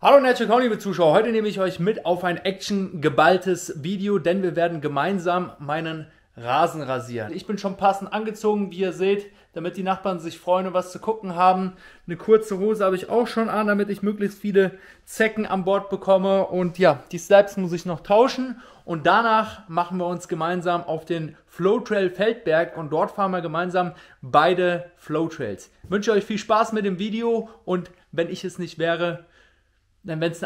Hallo und herzlich willkommen, liebe Zuschauer. Heute nehme ich euch mit auf ein actiongeballtes Video, denn wir werden gemeinsam meinen Rasen rasieren. Ich bin schon passend angezogen, wie ihr seht, damit die Nachbarn sich freuen und was zu gucken haben. Eine kurze Hose habe ich auch schon an, damit ich möglichst viele Zecken an Bord bekomme. Und ja, die Slabs muss ich noch tauschen. Und danach machen wir uns gemeinsam auf den Flowtrail Feldberg und dort fahren wir gemeinsam beide Flowtrails. Ich wünsche euch viel Spaß mit dem Video und wenn ich es nicht wäre, denn wenn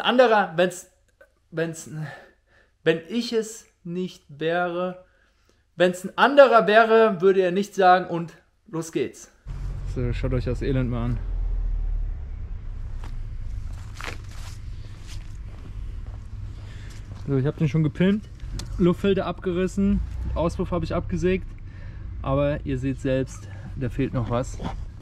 ich es nicht wäre, wenn es ein anderer wäre, würde er nicht sagen und los geht's. So, schaut euch das Elend mal an. So, ich habe den schon gepimpt, Luftfilter abgerissen, Auspuff habe ich abgesägt, aber ihr seht selbst, da fehlt noch was.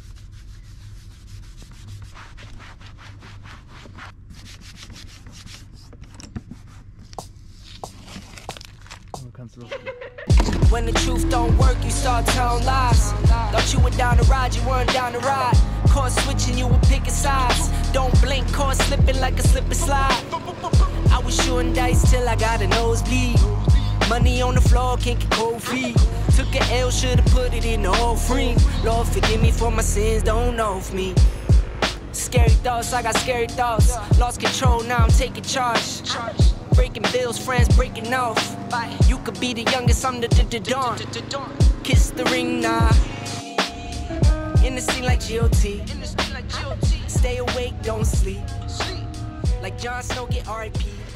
When the truth don't work, you start telling lies. Thought you were down to ride, you weren't down to ride. Caught switching, you were picking sides. Don't blink, caught slipping like a slip and slide. I was shooting dice till I got a nosebleed. Money on the floor, can't get cold feet. Took a L, should've put it in the offering. Lord, forgive me for my sins, don't know of me. Scary thoughts, I got scary thoughts. Lost control, now I'm taking charge. Breaking bills, friends breaking off. You could be the youngest, I'm the dawn. Kiss the ring, nah. In the scene like GOT. Stay awake, don't sleep. Like Jon Snow, get RIP.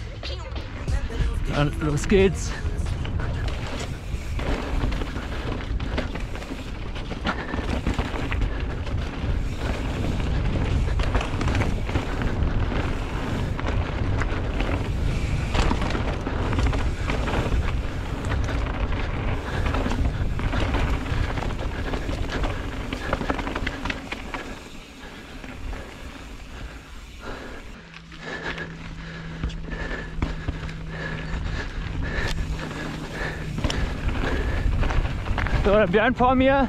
Dann los geht's. So, der Björn vor mir.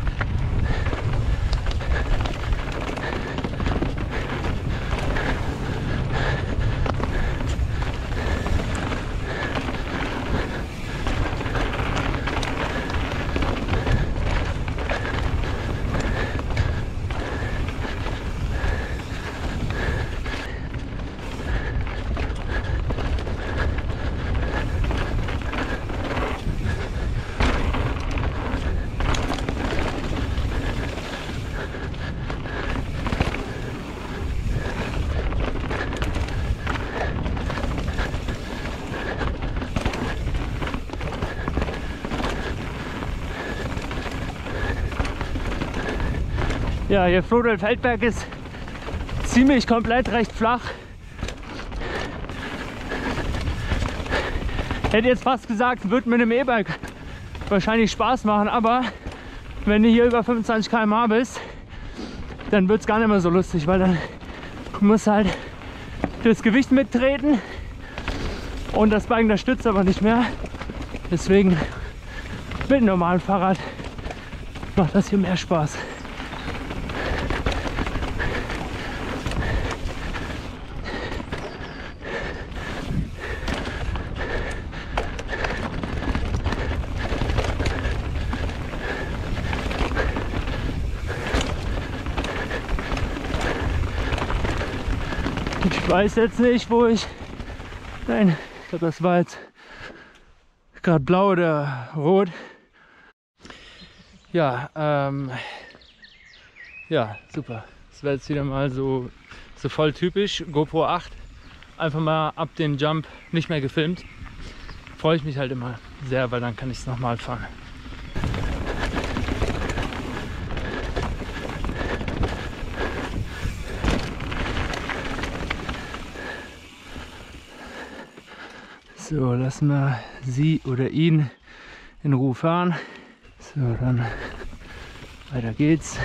Ja, hier Flowtrail Feldberg ist ziemlich komplett recht flach. Hätte jetzt fast gesagt, wird mit einem E-Bike wahrscheinlich Spaß machen, aber wenn du hier über 25 km/h bist, dann wird es gar nicht mehr so lustig, weil dann musst du halt das Gewicht mittreten und das Bike das stützt aber nicht mehr. Deswegen mit einem normalen Fahrrad macht das hier mehr Spaß. Ich weiß jetzt nicht, wo ich... Nein, ich glaube, das war jetzt gerade blau oder rot. Ja, ja, super. Das wäre jetzt wieder mal so voll typisch. GoPro 8. Einfach mal ab den Jump nicht mehr gefilmt. Freue ich mich halt immer sehr, weil dann kann ich es nochmal fahren. So, lassen wir sie oder ihn in Ruhe fahren. So, dann weiter geht's.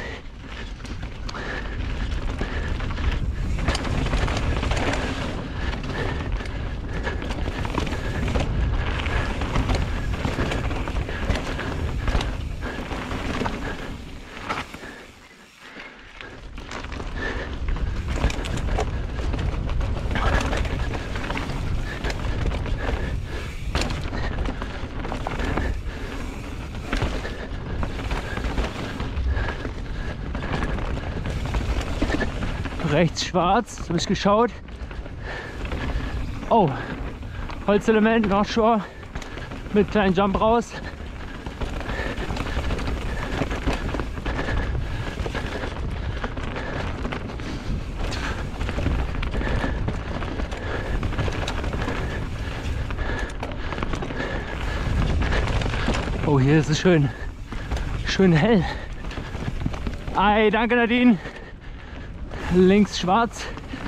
Rechts schwarz, habe ich geschaut. Oh, Holzelement, North Shore mit kleinen Jump raus. Oh, hier ist es schön. Schön hell. Ei, danke Nadine. Links schwarz.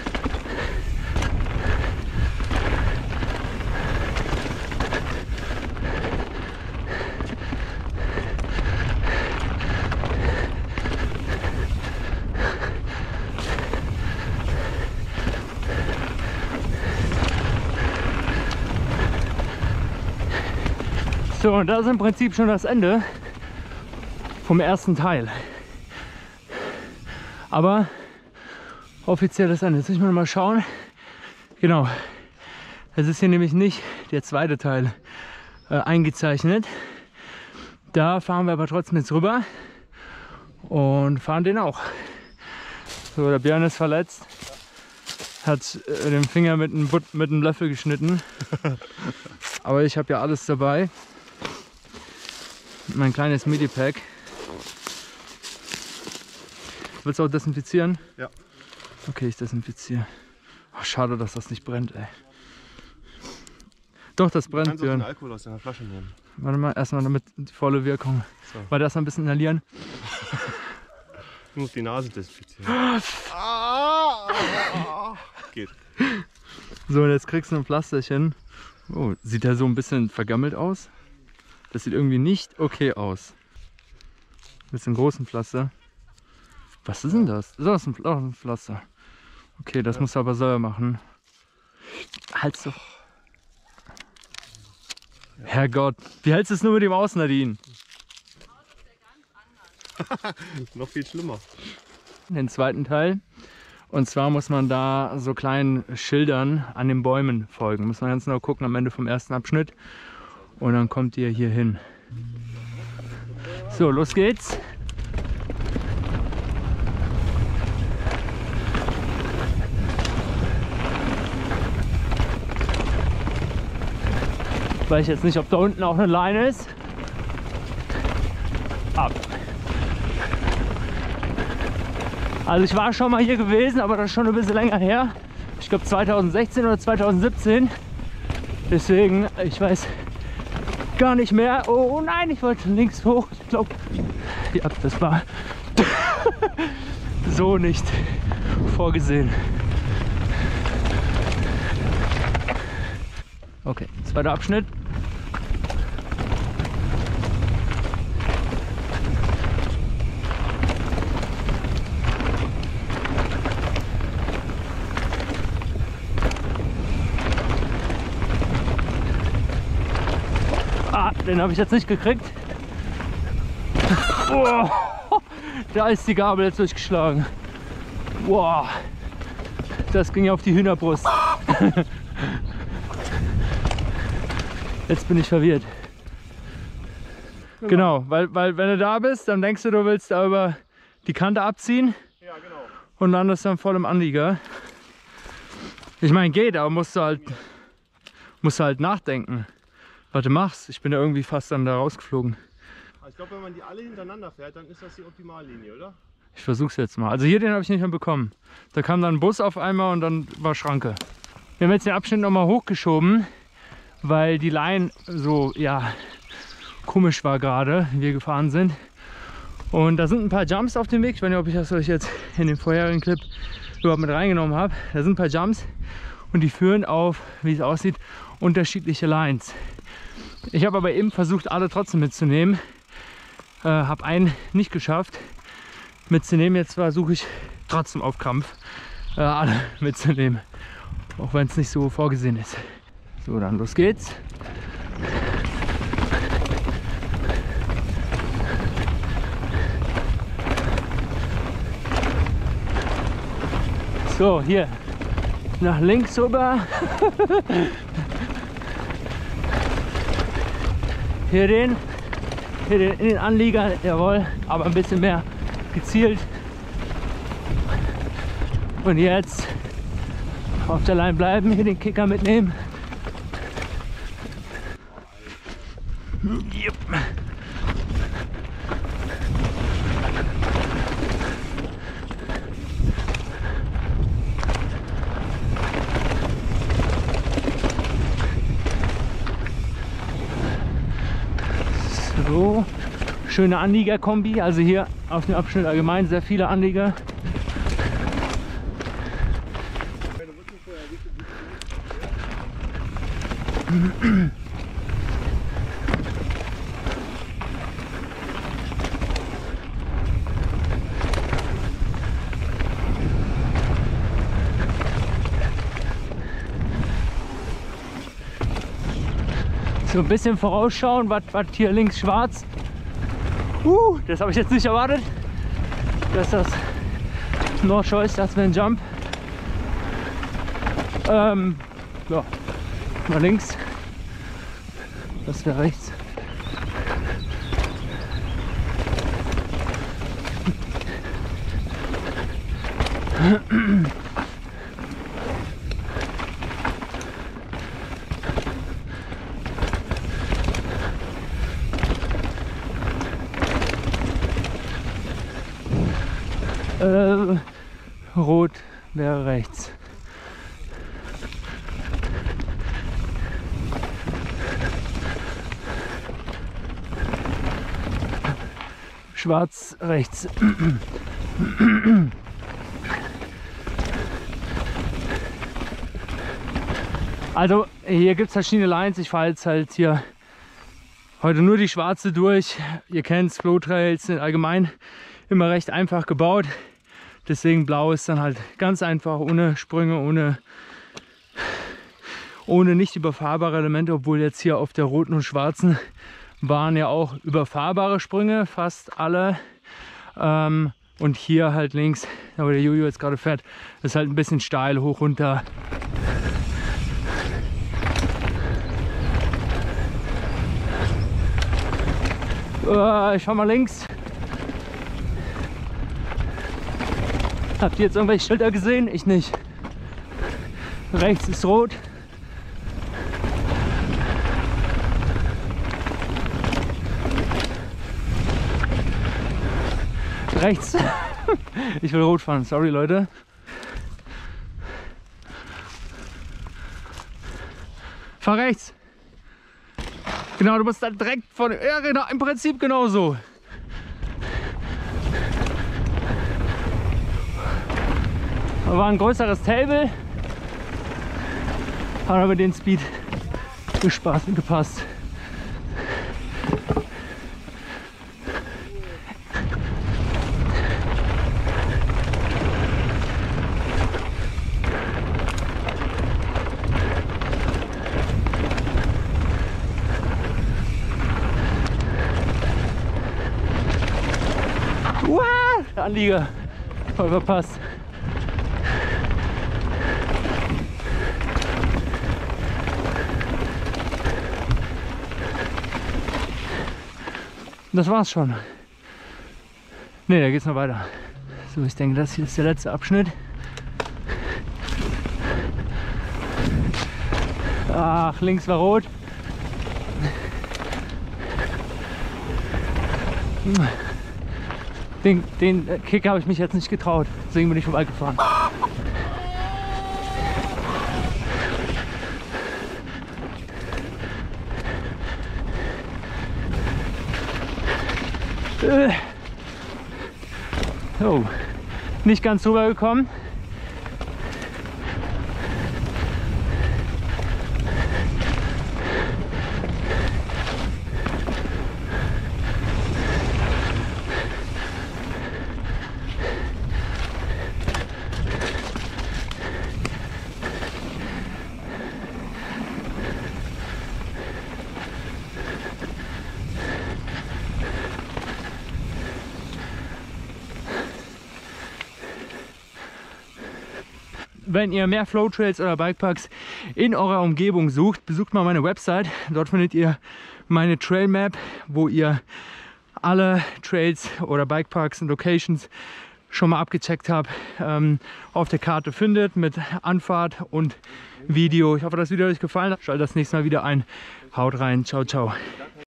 So, und das ist im Prinzip schon das Ende vom ersten Teil. Aber offizielles Ende. Jetzt müssen wir mal schauen. Genau. Es ist hier nämlich nicht der zweite Teil eingezeichnet. Da fahren wir aber trotzdem jetzt rüber und fahren den auch. So, der Björn ist verletzt. Hat den Finger mit einem Löffel geschnitten. Aber ich habe ja alles dabei. Mein kleines Medipack. Willst du auch desinfizieren? Ja. Okay, ich desinfiziere. Oh, schade, dass das nicht brennt, ey. Doch, das brennt. Du kannst auch den Alkohol aus deiner Flasche nehmen. Warte mal, erstmal damit die volle Wirkung. So. Warte, erstmal ein bisschen inhalieren. Du musst die Nase desinfizieren. Geht. So, und jetzt kriegst du ein Pflasterchen. Oh, sieht der so ein bisschen vergammelt aus? Das sieht irgendwie nicht okay aus. Mit einem großen Pflaster. Was ist denn das? Das ist ein Pflaster. Okay, das musst du aber selber machen. Halt's doch. Herrgott, wie hältst du es nur mit dem aus, Nadine? Noch viel schlimmer. Den zweiten Teil. Und zwar muss man da so kleinen Schildern an den Bäumen folgen. Muss man ganz genau gucken am Ende vom ersten Abschnitt. Und dann kommt ihr hier hin. So, los geht's. Ich weiß jetzt nicht, ob da unten auch eine Leine ist. Ab. Also ich war schon mal hier gewesen, aber das ist schon ein bisschen länger her. Ich glaube 2016 oder 2017. Deswegen, ich weiß gar nicht mehr. Oh nein, ich wollte links hoch. Ich glaube, ja, das war so nicht vorgesehen. Okay, zweiter Abschnitt. Den habe ich jetzt nicht gekriegt. Oh, da ist die Gabel jetzt durchgeschlagen. Wow, das ging auf die Hühnerbrust. Jetzt bin ich verwirrt. Genau, weil wenn du da bist, dann denkst du willst da über die Kante abziehen. Ja, genau. Und landest dann voll im Anlieger. Ich meine, geht, aber musst du halt nachdenken. Warte, mach's. Ich bin ja irgendwie fast dann da rausgeflogen. Ich glaube, wenn man die alle hintereinander fährt, dann ist das die Optimallinie, oder? Ich versuch's jetzt mal. Also hier den habe ich nicht mehr bekommen. Da kam dann ein Bus auf einmal und dann war Schranke. Wir haben jetzt den Abschnitt nochmal hochgeschoben, weil die Line so, ja, komisch war gerade, wie wir gefahren sind. Und da sind ein paar Jumps auf dem Weg. Ich weiß nicht, ob ich das euch jetzt in den vorherigen Clip überhaupt mit reingenommen habe. Da sind ein paar Jumps und die führen auf, wie es aussieht, unterschiedliche Lines. Ich habe aber eben versucht, alle trotzdem mitzunehmen. Habe einen nicht geschafft mitzunehmen. Jetzt versuche ich trotzdem auf Krampf alle mitzunehmen. Auch wenn es nicht so vorgesehen ist. So, dann los geht's. So, hier nach links rüber. Hier den in den Anlieger, jawohl, aber ein bisschen mehr gezielt. Und jetzt auf der Line bleiben, hier den Kicker mitnehmen. Yep. So, schöne Anlieger-Kombi, also hier auf dem Abschnitt allgemein sehr viele Anlieger. So ein bisschen vorausschauen, was hier links schwarz. Das habe ich jetzt nicht erwartet, dass das North Shore ist, das wäre ein Jump. Ja, mal links, das wäre rechts. Rot wäre rechts. Schwarz rechts. Also hier gibt es verschiedene Lines. Ich fahre jetzt halt hier heute nur die schwarze durch. Ihr kennt es, Flow-Trails sind allgemein immer recht einfach gebaut. Deswegen blau ist dann halt ganz einfach, ohne Sprünge, ohne nicht überfahrbare Elemente, obwohl jetzt hier auf der roten und schwarzen waren ja auch überfahrbare Sprünge, fast alle. Und hier halt links, da wo der Jojo jetzt gerade fährt, ist halt ein bisschen steil, hoch, runter. Ich fahr mal links. Habt ihr jetzt irgendwelche Schilder gesehen? Ich nicht. Rechts ist rot. Rechts. Ich will rot fahren, sorry Leute. Fahr rechts. Genau, du musst da direkt von. Ja, genau, im Prinzip genauso. Da war ein größeres Table. Hat aber den Speed gepasst. Der Anlieger voll verpasst. Das war's schon. Ne, da geht's noch weiter. So, ich denke, das hier ist der letzte Abschnitt. Ach, links war rot. Den Kick habe ich mich jetzt nicht getraut, deswegen bin ich vorbeigefahren. Oh, nicht ganz rüber gekommen. Wenn ihr mehr Flow-Trails oder Bikeparks in eurer Umgebung sucht, besucht mal meine Website. Dort findet ihr meine Trail Map, wo ihr alle Trails oder Bikeparks und Locations schon mal abgecheckt habe, auf der Karte findet mit Anfahrt und Video. Ich hoffe, das Video hat euch gefallen. Schaltet das nächste Mal wieder ein. Haut rein. Ciao, ciao.